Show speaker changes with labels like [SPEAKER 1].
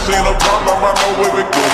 [SPEAKER 1] seen a problem, I know where we go.